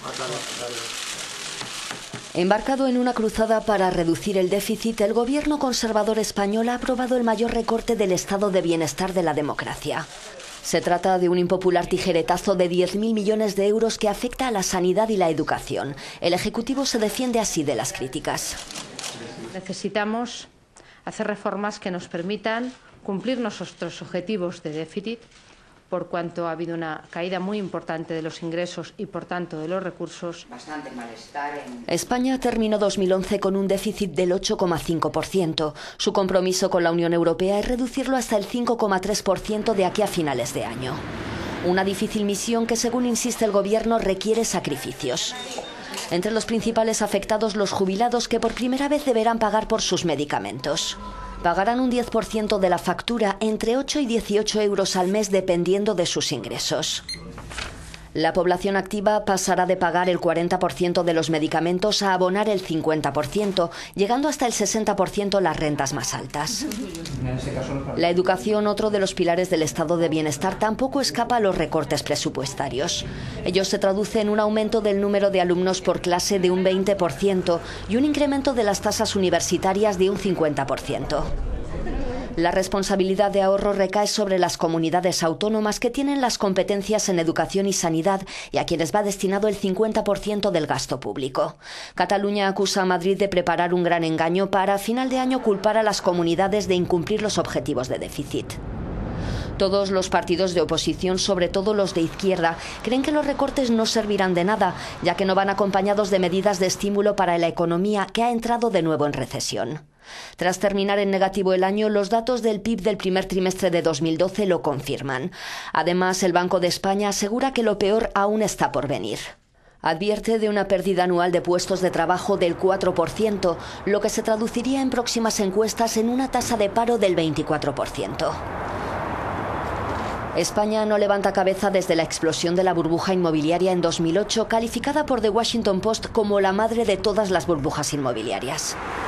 Embarcado en una cruzada para reducir el déficit, el gobierno conservador español ha aprobado el mayor recorte del estado de bienestar de la democracia. Se trata de un impopular tijeretazo de 10.000 millones de euros que afecta a la sanidad y la educación. El Ejecutivo se defiende así de las críticas. Necesitamos hacer reformas que nos permitan cumplir nuestros objetivos de déficit, por cuanto ha habido una caída muy importante de los ingresos y, por tanto, de los recursos. España terminó 2011 con un déficit del 8,5%. Su compromiso con la Unión Europea es reducirlo hasta el 5,3% de aquí a finales de año. Una difícil misión que, según insiste el Gobierno, requiere sacrificios. Entre los principales afectados, los jubilados, que por primera vez deberán pagar por sus medicamentos. Pagarán un 10% de la factura, entre 8 y 18 euros al mes, dependiendo de sus ingresos. La población activa pasará de pagar el 40% de los medicamentos a abonar el 50%, llegando hasta el 60% las rentas más altas. La educación, otro de los pilares del estado de bienestar, tampoco escapa a los recortes presupuestarios. Ello se traduce en un aumento del número de alumnos por clase de un 20% y un incremento de las tasas universitarias de un 50%. La responsabilidad de ahorro recae sobre las comunidades autónomas, que tienen las competencias en educación y sanidad y a quienes va destinado el 50% del gasto público. Cataluña acusa a Madrid de preparar un gran engaño para a final de año culpar a las comunidades de incumplir los objetivos de déficit. Todos los partidos de oposición, sobre todo los de izquierda, creen que los recortes no servirán de nada, ya que no van acompañados de medidas de estímulo para la economía, que ha entrado de nuevo en recesión. Tras terminar en negativo el año, los datos del PIB del primer trimestre de 2012 lo confirman. Además, el Banco de España asegura que lo peor aún está por venir. Advierte de una pérdida anual de puestos de trabajo del 4%, lo que se traduciría en próximas encuestas en una tasa de paro del 24%. España no levanta cabeza desde la explosión de la burbuja inmobiliaria en 2008, calificada por The Washington Post como la madre de todas las burbujas inmobiliarias.